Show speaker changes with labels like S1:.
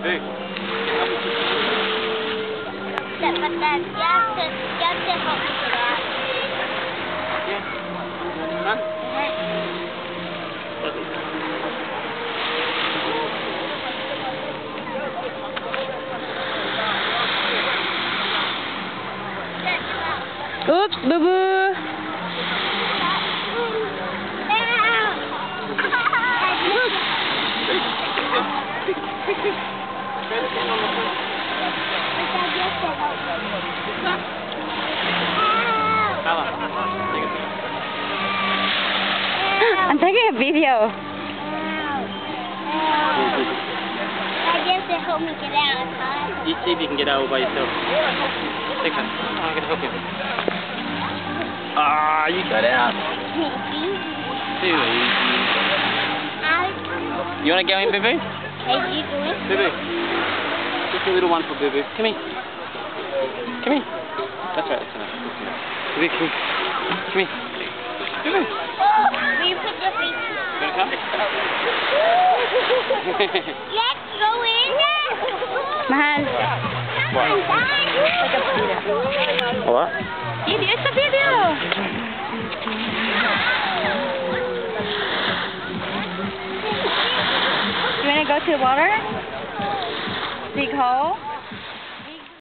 S1: Boo.
S2: But Dad, you have to help me get out.
S1: Yeah. Fun?
S3: Oops, boo-boo. I'm taking a video.
S2: I guess they help me get out.
S1: You see if you can get out all by yourself. Take one. I'm going to help you. Ah, you got out. Too easy. You want to go in, Boo Boo?
S2: Hey, you doing?
S1: Boo Boo. Just a little one for Boo Boo. Come here. Come here. That's right. That's enough. Boo Boo, come here. Come here. Boo Boo.
S2: Will you put your feet?
S1: You want to come?
S2: Let's go in.
S3: Mahal.
S1: What? What?
S3: Video, it's a video. You want to go to the water? Dig hole?